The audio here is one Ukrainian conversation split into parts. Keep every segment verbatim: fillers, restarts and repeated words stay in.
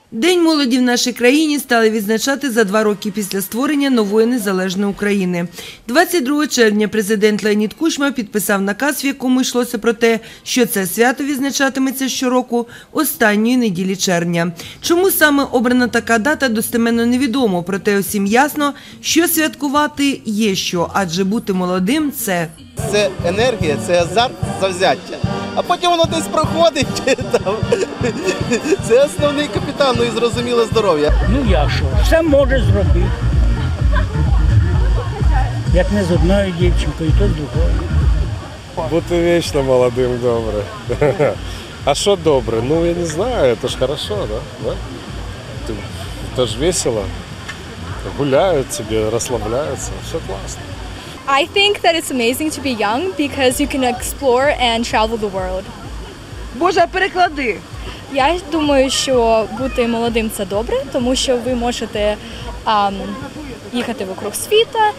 День молоді в нашій країні стали відзначати за два роки після створення нової незалежної України. двадцять другого червня президент Леонід Кучма підписав наказ, в якому йшлося про те, що це свято відзначатиметься щороку останньої неділі червня. Чому саме обрана така дата, достеменно невідомо, проте усім ясно, що святкувати є що, адже бути молодим – це… Це енергія, це азарт, завзяття. А потім воно десь проходить. Там. Це основний капітан, ну і зрозуміло здоров'я. Ну я що, все може зробити. Як не з одною дівчинкою, то з другою. Бути вічно молодим добре. А що добре? Ну я не знаю, це ж хорошо, да? Да? Це ж весело. Гуляють собі, розслабляються, все класно. I think that it's amazing to be young because you can explore and travel the world. Боже, переклади! Я думаю, що бути молодим – це добре, тому що ви можете um, їхати вокруг світа.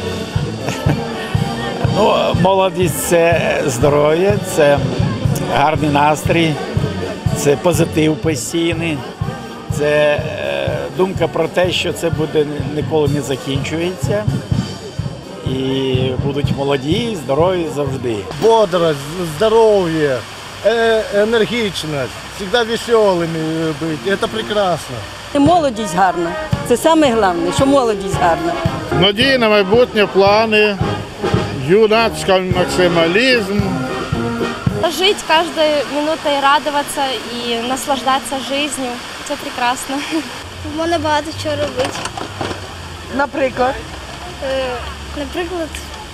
Ну, молодість – це здоров'я, це гарний настрій, це позитив постійний, це е, думка про те, що це буде ніколи не закінчується. І будуть молоді, здорові завжди. Бодрость, здоров'я, енергічність, завжди веселими бути, це прекрасно. Молодість гарна. Це найголовніше, що молодість гарна. Надії на майбутнє, плани, юнацький максималізм. Жить каждой минутой, радоваться и наслаждаться жизнью. Це прекрасно. У мене багато чого робити. Наприклад? Наприклад,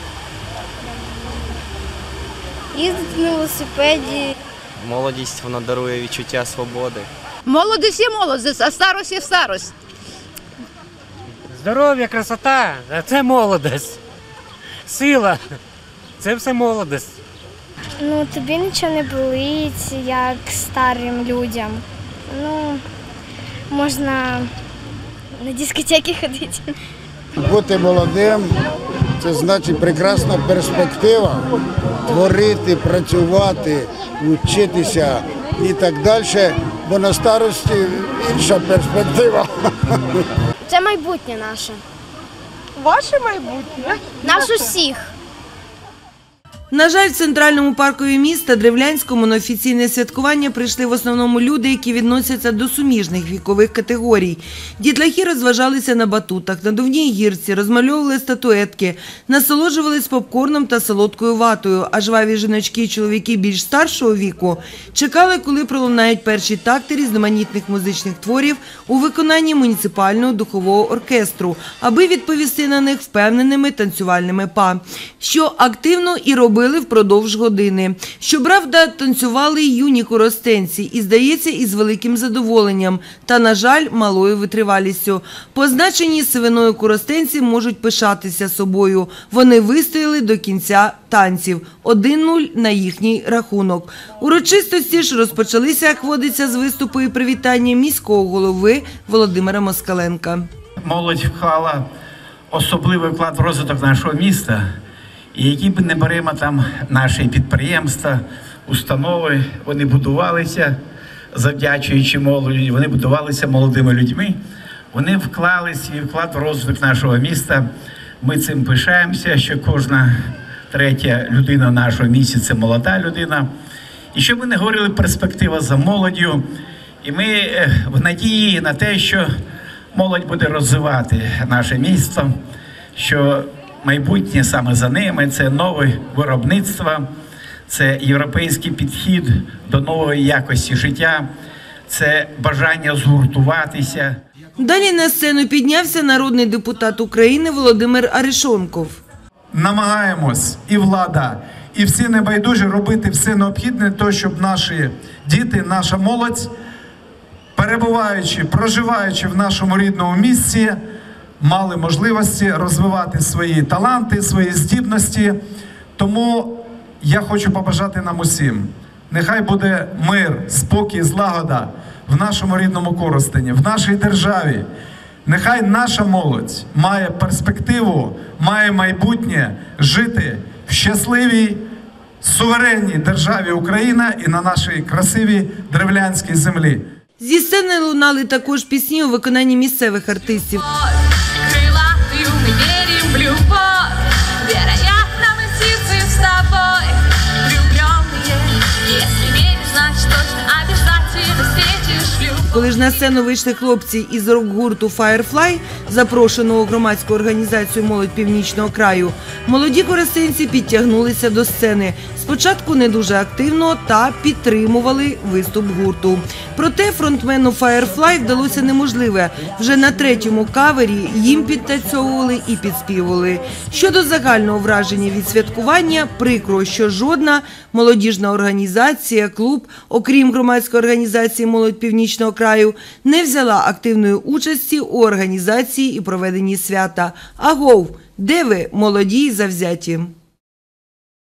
їздити на велосипеді. Молодість, вона дарує відчуття свободи. Молодість є молодість, а старость є старость. Здоров'я, красота – це молодість. Сила – це все молодість. Ну, тобі нічого не болить, як старим людям. Ну, можна на дискотеки ходити. Бути молодим – це значить прекрасна перспектива творити, працювати, вчитися і так далі, бо на старості інша перспектива. Це майбутнє наше. Ваше майбутнє? Наш усіх. На жаль, в центральному паркові міста Древлянському на офіційне святкування прийшли в основному люди, які відносяться до суміжних вікових категорій. Дітлахи розважалися на батутах, на надувній гірці, розмальовували статуетки, насолоджувались попкорном та солодкою ватою, а жваві жіночки і чоловіки більш старшого віку чекали, коли пролунають перші такти різноманітних музичних творів у виконанні муніципального духового оркестру, аби відповісти на них впевненими танцювальними па, що активно і робили впродовж години. Щоправда, танцювали й юні коростенці і, здається, із великим задоволенням та, на жаль, малою витривалістю. Позначені сивиною коростенці можуть пишатися собою. Вони вистояли до кінця танців. один нуль на їхній рахунок. Урочистості ж розпочалися, як водиться, з виступу і привітання міського голови Володимира Москаленка. Молодь вклала особливий вклад в розвиток нашого міста. І які б не беремо там наші підприємства, установи, вони будувалися, завдячуючи молоді, вони будувалися молодими людьми. Вони вклали свій вклад в розвиток нашого міста. Ми цим пишаємося, що кожна третя людина в нашому місті – це молода людина. І щоб ми не говорили, перспектива за молоддю. І ми в надії на те, що молодь буде розвивати наше місто, що майбутнє саме за ними – це нове виробництво, це європейський підхід до нової якості життя, це бажання згуртуватися. Далі на сцену піднявся народний депутат України Володимир Арешонков. Намагаємось і влада, і всі небайдужі робити все необхідне для того, щоб наші діти, наша молодь, перебуваючи, проживаючи в нашому рідному місті, мали можливості розвивати свої таланти, свої здібності. Тому я хочу побажати нам усім. Нехай буде мир, спокій, злагода в нашому рідному Коростені, в нашій державі. Нехай наша молодь має перспективу, має майбутнє жити в щасливій, суверенній державі Україна і на нашій красивій древлянській землі. Зі сцени лунали також пісні у виконанні місцевих артистів. Крылатую мы верим в любовь. Вероятно, мы птицы с тобой влюбленные. Если веришь, значит точно обязательно встретишь любовь. Коли ж на сцену вийшли хлопці із рок-гурту Firefly, запрошеного громадську організацію «Молодь Північного краю», молоді коростенці підтягнулися до сцени. Спочатку не дуже активно та підтримували виступ гурту. Проте фронтмену Firefly вдалося неможливе. Вже на третьому кавері їм підтанцьовували і підспівували. Щодо загального враження від святкування, прикро, що жодна молодіжна організація, клуб, окрім громадської організації «Молодь Північного краю», не взяла активної участі у організації і проведенні свята. Агов, де ви, молоді й завзяті?